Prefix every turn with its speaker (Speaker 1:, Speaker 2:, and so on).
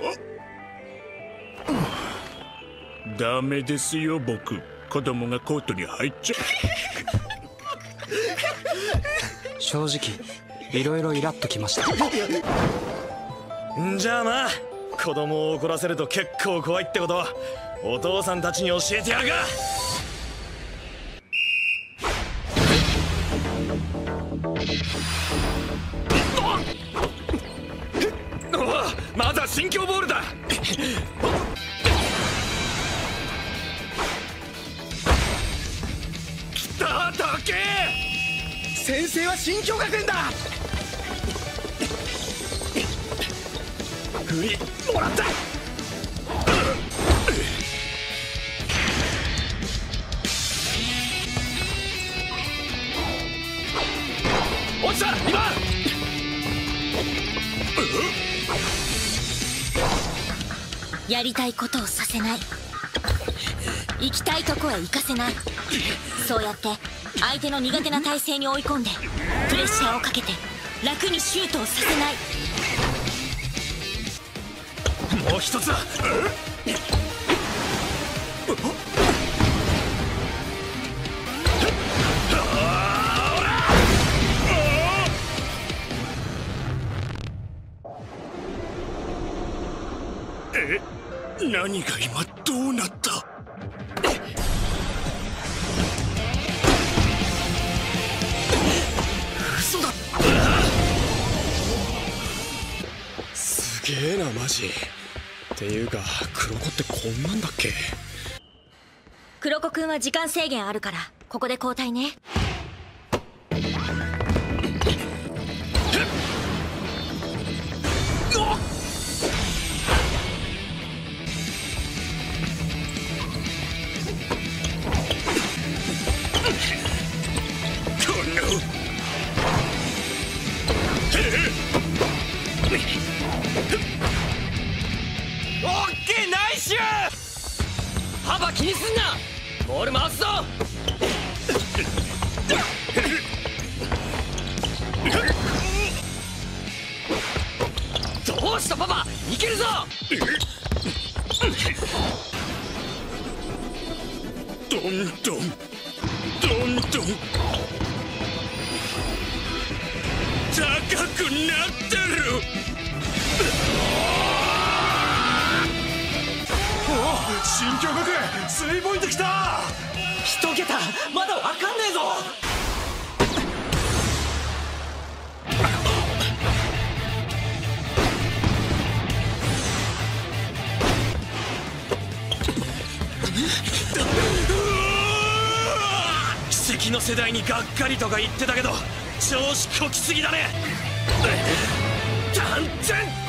Speaker 1: ダメですよ僕。子供がコートに入っちゃ
Speaker 2: 正直いろいろイラッときました。
Speaker 3: じゃあまあ子供を怒らせると結構怖いってことお父さんたちに教えてやるか。まだ新京ボールだ。きただけ。先生は新京学園だ。振りもらった。落ちた今。
Speaker 4: やりたいことをさせない、行きたいとこへ行かせない、そうやって相手の苦手な体勢に追い込んでプレッシャーをかけて楽にシュートをさせない。
Speaker 3: もう一つだ。
Speaker 1: 何が今どうなった？
Speaker 3: 嘘だ。すげえなマジ。っていうか黒子ってこんなんだっけ？
Speaker 4: 黒子くんは時間制限あるからここで交代ね。
Speaker 3: オッケーナイスシュー。幅気にすんな。ボール回すぞ。どうしたパパ、いけるぞ。
Speaker 1: どんどんどんどん高くなってる。
Speaker 3: 新京学園スリーポイントきた。一桁まだわかんねえぞ。奇跡の世代にがっかりとか言ってたけど調子こきすぎだね。断然